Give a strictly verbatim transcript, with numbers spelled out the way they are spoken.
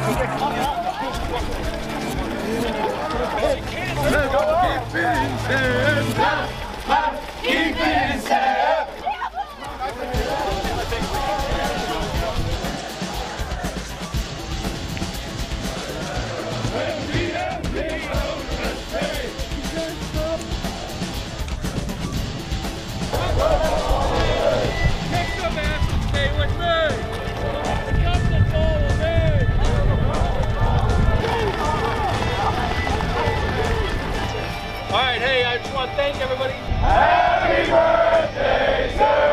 Keep it in step. All right, hey, I just want to thank everybody. Happy birthday, sir!